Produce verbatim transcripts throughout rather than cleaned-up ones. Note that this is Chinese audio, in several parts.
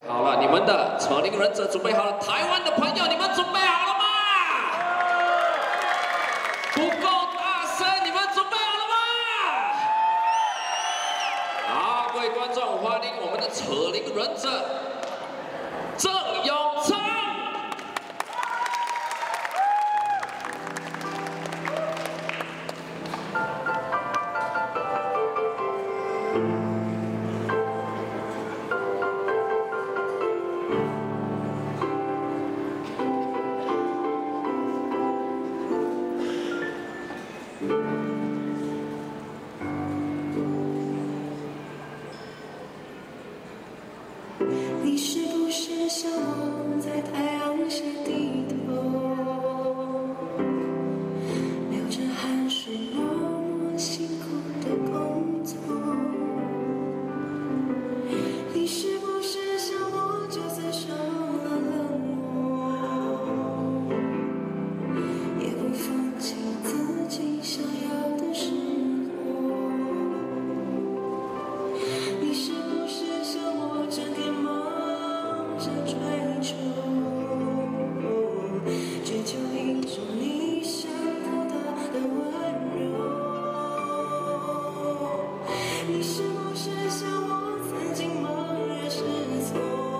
好了，你们的扯铃忍者准备好了，台湾的朋友，你们准备好了吗？不够大声，你们准备好了吗？好，各位观众，欢迎我们的扯铃忍者郑永昌。 你是不是像我在太阳下低头，流着汗水，默默辛苦的工作？你是不是像我，就算受了冷漠，也不放弃自己想要的生活？你是不是像我，整天忙？ 追求，追求一种你想得到的温柔。你是不是像我曾经茫然失措，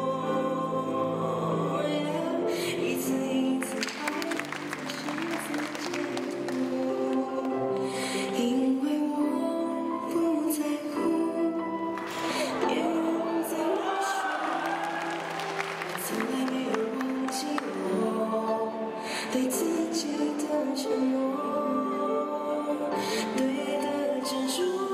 一次一次害怕是自解脱，因为我不在乎别人怎么说。 从来没有忘记我对自己的承诺，对的执着。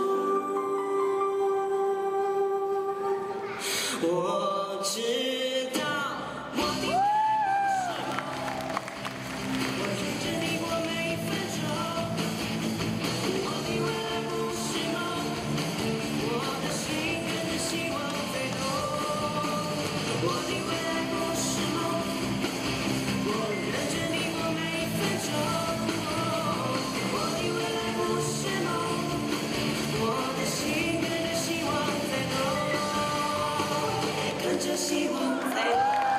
我知道我的未来不是梦，我认着你过每一分钟。我的未来不是梦，我的心跟着希望在动。我的未来。 这希望在。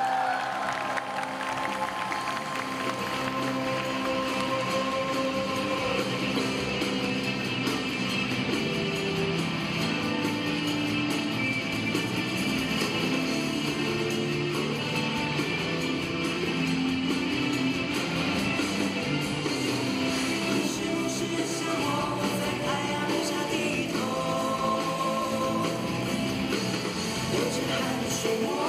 你是不是像我在太阳下低头，流着汗水。